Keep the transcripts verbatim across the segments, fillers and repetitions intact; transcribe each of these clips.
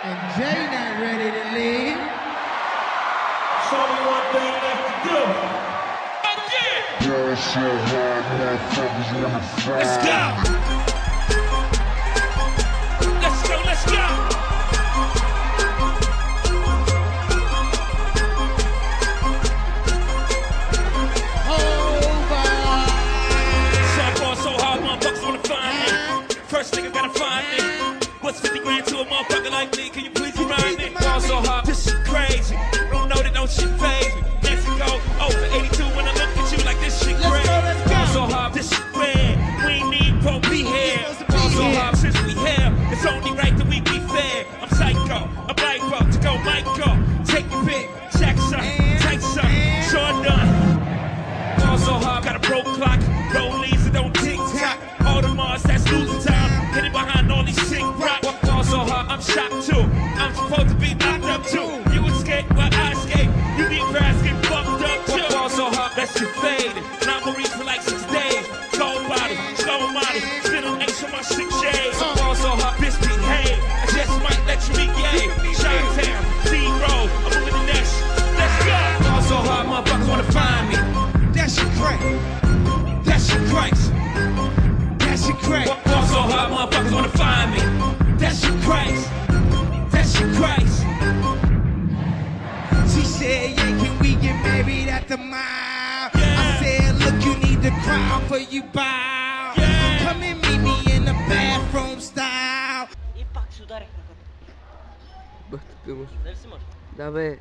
And Jay not ready to leave. There's only one thing left to do. Let's go! Let's go, let's go! First nigga gotta find me. What's fifty grand to a motherfucker like me? Can you please remind me? Ball so hard, this shit crazy. Don't know that no shit phase me. Mexico, oh for eighty-two when I look at you like this shit crazy. Ball so hard, this shit red. We ain't need to be here. Ball so hard since we here. It's only right that we be fair. I'm psycho, I'm lipo to go Michael. Take your pick, Jackson, Tyson, Sean Dunn. Ball so hard, got a broke clock. Rollies that don't tick tock. All the Mars that's losing time. Getting behind all these sick rock. Ball so hard, I'm shocked too. I'm supposed to be knocked up too. You escape while I escape. You be grass get fucked up too. Ball so hard, that shit faded. And I'm gonna read for like six days. Cold body, slow body. Still on H on my six shades. Ball so hard, bitch behave. I just might let you be gay. Chi-Town, Z-Road, I'm moving the next. Let's go. Ball so hard, motherfuckers wanna find me. That shit crack. That shit cracks. That shit cracks. Ball so hard, motherfuckers wanna find me. That shit cracks. That shit cracks. She said, yeah, can we get married at the mile? Yeah. I said, look, you need to cry for you bow. Yeah. Come and meet me in the bathroom style. И пак ще ударих на като. Бъх, тъпи мъж. Дали си мъж? Да, бе.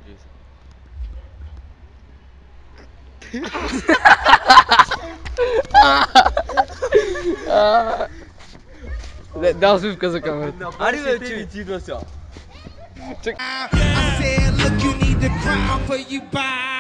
Да, усмивка за камерата. Ари бе, че ти идва сега. Чак. I said, look, you need to cry for you bow.